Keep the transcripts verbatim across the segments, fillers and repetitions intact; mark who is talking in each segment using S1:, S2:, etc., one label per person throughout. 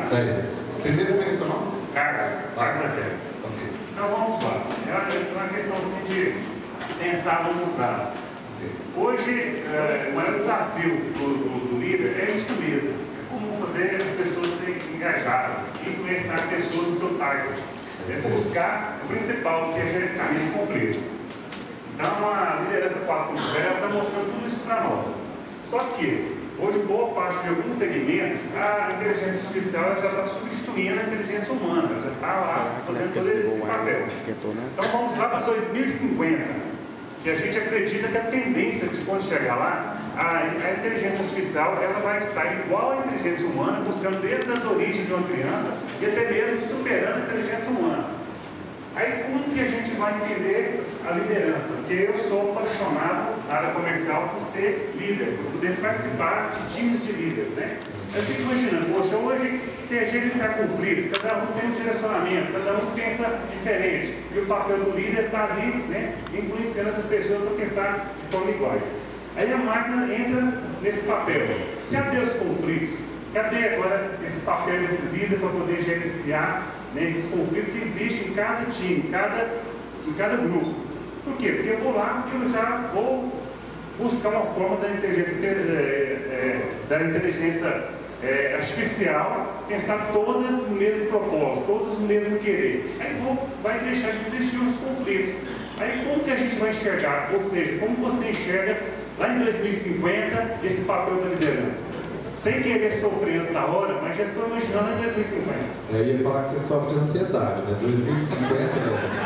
S1: Isso aí. Primeiro, como é que é seu nome?
S2: Carlos. Carlos até.
S1: Ok.
S2: Então vamos lá. É uma questão assim, de pensar a longo prazo.
S1: Okay.
S2: Hoje, é, o maior desafio do, do, do líder é isso mesmo. É como fazer as pessoas serem engajadas, influenciar pessoas no seu target. É buscar o principal, que é gerenciamento de conflitos. Então, a liderança quatro ponto zero está mostrando tudo isso para nós. Só que, hoje, boa parte de alguns segmentos, a inteligência artificial já está substituindo a inteligência humana, já está lá fazendo todo esse papel. Então, vamos lá para dois mil e cinquenta, que a gente acredita que a tendência de quando chegar lá, a, a inteligência artificial ela vai estar igual à inteligência humana, buscando desde as origens de uma criança e até mesmo superando a inteligência humana. Aí, como que a gente vai entender a liderança? Porque eu sou apaixonado na área comercial por ser líder, por poder participar de times de líderes, né? Eu fico imaginando, poxa, hoje, se é gerenciar conflitos, cada um tem um direcionamento, cada um pensa diferente, e o papel do líder está ali, né, influenciando essas pessoas para pensar de forma iguais. Aí a máquina entra nesse papel. Cadê os conflitos? Cadê agora esse papel desse líder para poder gerenciar, né, esses conflitos que existem em cada time, em cada, em cada grupo? Por quê? Porque eu vou lá e eu já vou buscar uma forma da inteligência, é, é, da inteligência é, artificial pensar todas no mesmo propósito, todas no mesmo querer. Aí vou, vai deixar de existir os conflitos. Aí como que a gente vai enxergar? Ou seja, como você enxerga lá em dois mil e cinquenta esse papel da liderança? Sem querer sofrer antes da hora, mas já estou imaginando em dois mil e cinquenta.
S3: Eu ia falar que você sofre de ansiedade, né? dois mil e cinquenta,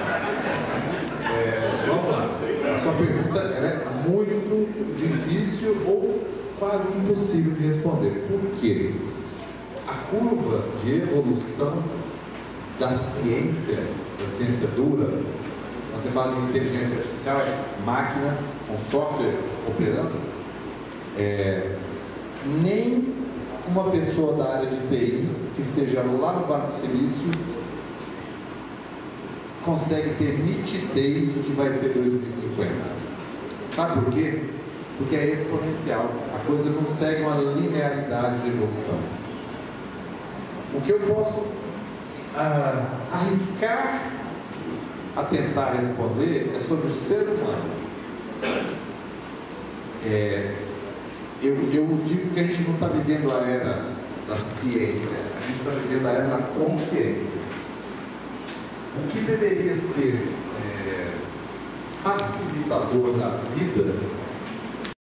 S3: é, vamos lá. A sua pergunta ela é muito difícil ou quase impossível de responder. Por quê? A curva de evolução da ciência, da ciência dura, quando você fala de inteligência artificial, é máquina com software operando, é, nem uma pessoa da área de T I que esteja lá no Vale do Silício consegue ter nitidez do que vai ser dois mil e cinquenta. Sabe por quê? Porque é exponencial. A coisa não segue uma linearidade de evolução. O que eu posso ah, arriscar a tentar responder é sobre o ser humano. É, eu, eu digo que a gente não está vivendo a era da ciência, a gente está vivendo a era da consciência. O que deveria ser é, facilitador da vida